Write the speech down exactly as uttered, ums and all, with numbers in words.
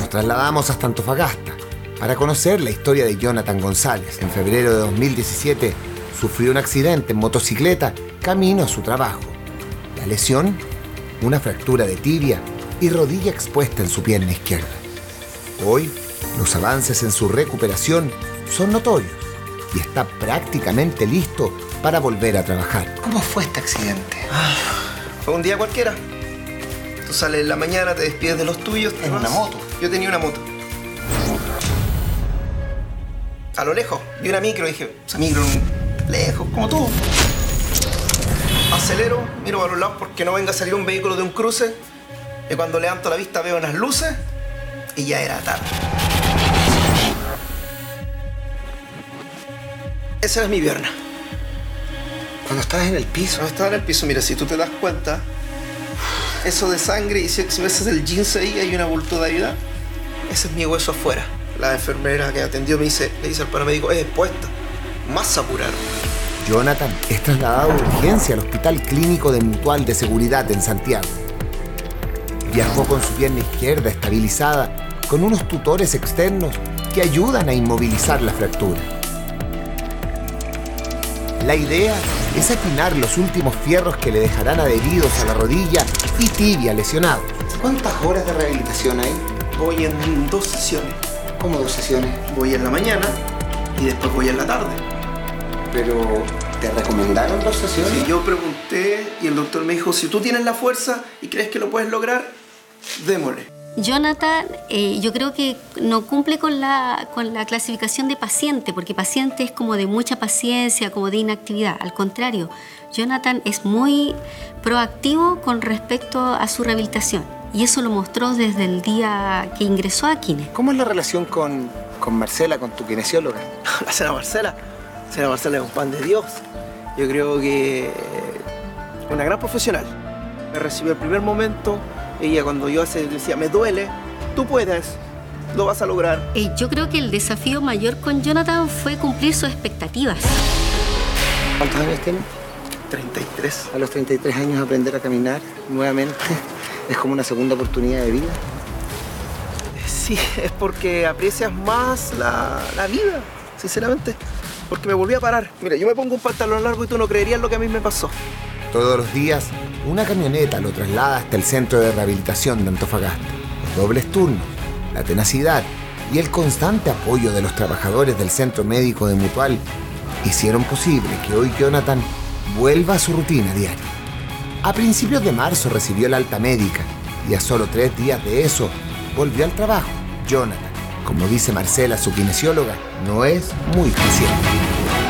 Nos trasladamos hasta Antofagasta para conocer la historia de Jonathan González. En febrero de dos mil diecisiete sufrió un accidente en motocicleta camino a su trabajo. La lesión, una fractura de tibia y rodilla expuesta en su pierna izquierda. Hoy, los avances en su recuperación son notorios y está prácticamente listo para volver a trabajar. ¿Cómo fue este accidente? Ah, fue un día cualquiera. Tú sales en la mañana, te despides de los tuyos. ¿En una moto? Yo tenía una moto. A lo lejos, vi una micro y dije, esa micro lejos, como tú. Acelero, miro para los lados porque no venga a salir un vehículo de un cruce. Y cuando levanto la vista veo unas luces y ya era tarde. Esa era mi pierna. Cuando estabas en el piso. Cuando estaba en el piso, mira, si tú te das cuenta, eso de sangre, y si, si ves el jeans ahí, hay una bultodalidad. Ese es mi hueso afuera. La enfermera que atendió me dice, le dice al paramédico, es expuesta. Más apuraron. Jonathan es trasladado de urgencia al Hospital Clínico de Mutual de Seguridad en Santiago. Viajó con su pierna izquierda estabilizada con unos tutores externos que ayudan a inmovilizar la fractura. La idea es afinar los últimos fierros que le dejarán adheridos a la rodilla y tibia lesionados. ¿Cuántas horas de rehabilitación hay? Voy en dos sesiones. ¿Cómo dos sesiones? Voy en la mañana y después voy en la tarde. Pero, ¿te recomendaron dos sesiones? Sí, yo pregunté y el doctor me dijo, si tú tienes la fuerza y crees que lo puedes lograr, démosle. Jonathan, eh, yo creo que no cumple con la, con la clasificación de paciente, porque paciente es como de mucha paciencia, como de inactividad. Al contrario, Jonathan es muy proactivo con respecto a su rehabilitación. Y eso lo mostró desde el día que ingresó a Kine. ¿Cómo es la relación con, con Marcela, con tu kinesióloga? La señora Marcela. La señora Marcela es un pan de Dios. Yo creo que una gran profesional. Me recibió el primer momento. Ella cuando yo decía, me duele, tú puedes, lo vas a lograr. Eh, yo creo que el desafío mayor con Jonathan fue cumplir sus expectativas. ¿Cuántos años tienes? treinta y tres. A los treinta y tres años aprender a caminar nuevamente es como una segunda oportunidad de vida. Sí, es porque aprecias más la, la vida, sinceramente. Porque me volví a parar. Mira, yo me pongo un pantalón largo y tú no creerías lo que a mí me pasó. Todos los días, una camioneta lo traslada hasta el centro de rehabilitación de Antofagasta. Los dobles turnos, la tenacidad y el constante apoyo de los trabajadores del Centro Médico de Mutual hicieron posible que hoy Jonathan vuelva a su rutina diaria. A principios de marzo recibió el alta médica y a solo tres días de eso volvió al trabajo. Jonathan, como dice Marcela, su kinesióloga, no es muy paciente.